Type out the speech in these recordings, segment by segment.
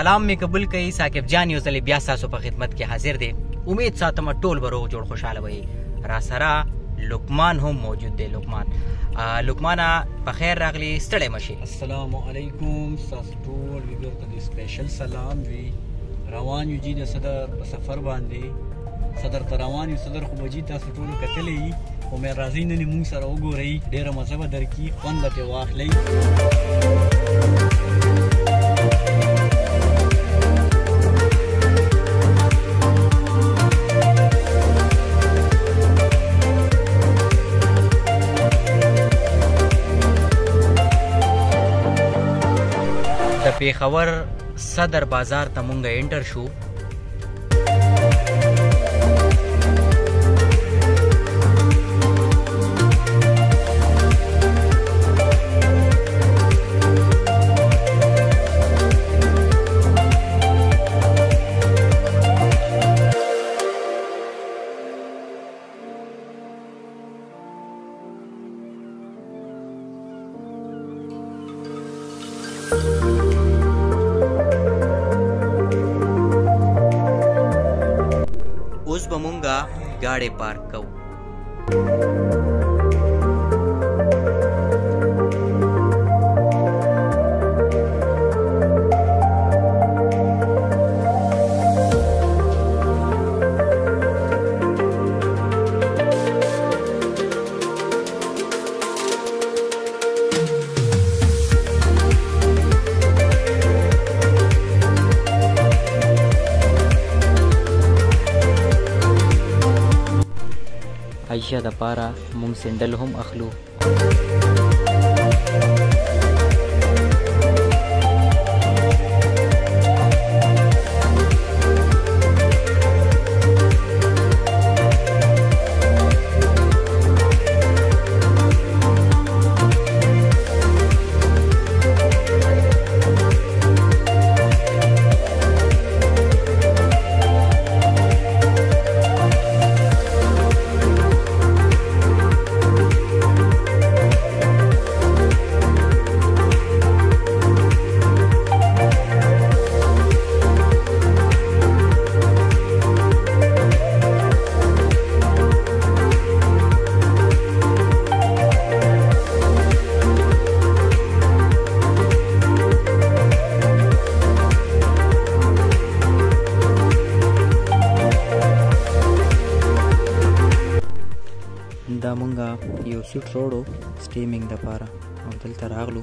سلام می قبول کړئ. ثاقب جان یو ځل بیا ستاسو په خدمت کې حاضر دی. امید ساتم ټول به روغ جوړ خوشحاله وي. را سره لقمان هم موجود دی. لقمان په خیر راغلی، ستړی مشي. السلام علیکم. ستاسو ټول ویډیو ته سپیشل سلام وي. روان یو جی د صدر په سفر باندې، صدر ته روان یو. صدر خو بجی تاسو ټول کتلی او مې راځي نن موږ سره وګورئ. ډېره مزه به درکړي، خوند به ترې واخلئ. د پیښور صدر بازار ته مونږ انټر شو. اوس به مونږه ګاډی پارک کوو. عائشہ د پاره مونږ سندل هم اخلو. دا مونږه یو سوټ روړو سټیمینګ دپاره او دلته راغلو.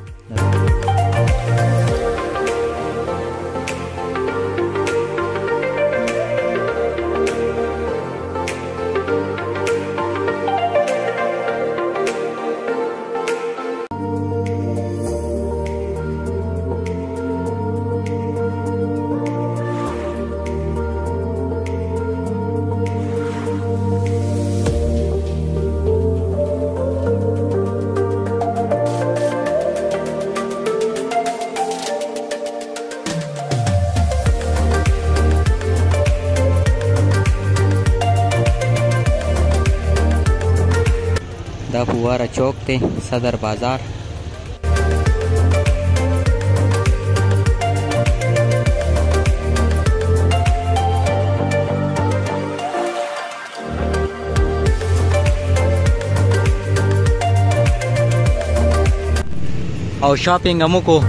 دا فواره چوک دی، صدر بازار. او شاپینګ هم وکړو.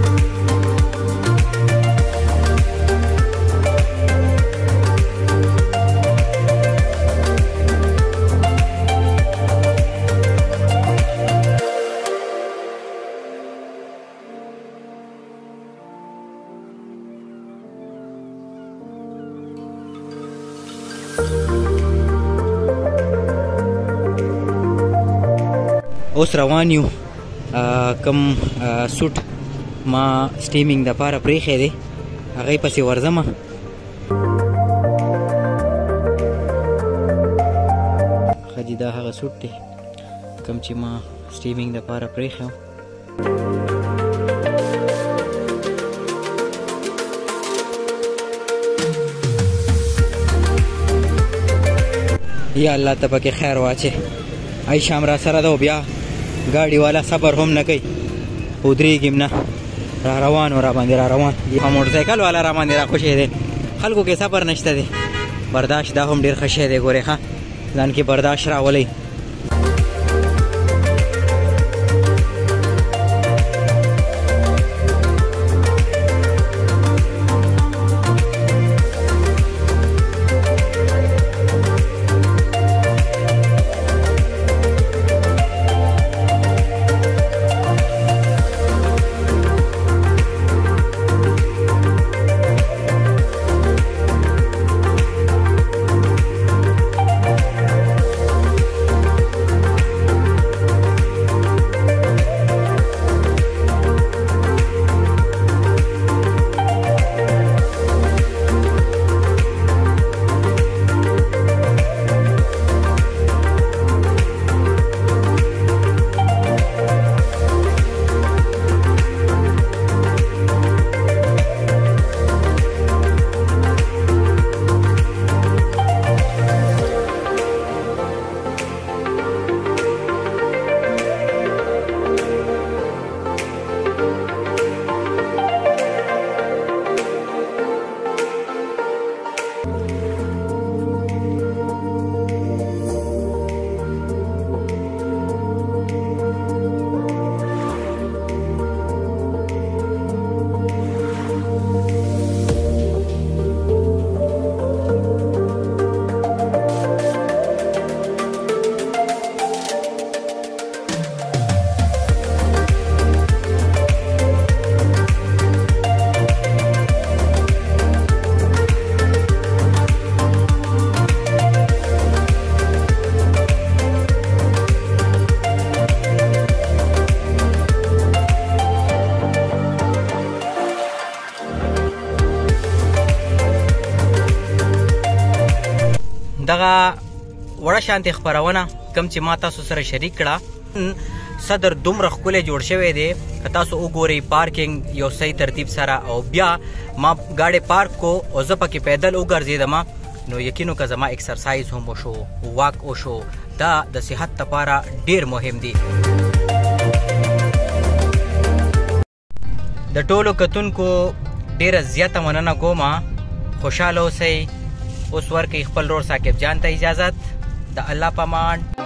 اوس روان یو. کم سوټ ما سټیمینګ دپاره پرېښی دی، هغې پسې ورځمه. ښه جي دا هغه سوټ دی کم چې ما سټیمینګ دپاره پرېښی و. یا الله ته پکې خیر واچې. عایشه هم را سره ده او بیا ګاډي والا صبر هم نه کوي، ودرېږم نه. را روان او را باندې را روان موټر سایکل والا را باندې را خوشې دی خلکو کې صبر نشته دی برداشت دا هم ډېر ښه شی دی ګورې ښه ځان کې برداشت راولئ دغه وړه شانتې خپرونه کوم چې ما تاسو سره شریک کړه صدر دومره ښکلی جوړ شوی دی که تاسو وګورئ پارکینګ یو صحیح ترتیب سره او بیا ما ګاډی پارک کو او زه پکې پیدل وګرځېدم نو یقینو که زما اکسرسایز هم وشو واک وشو دا د صحت لپاره ډېر مهم دی د ټولو کتونکو ډېره زیاته مننه کومه خوشحاله اوسئ اوس ورکوي خپل رور ثاقب جان ته اجازت د الله پامان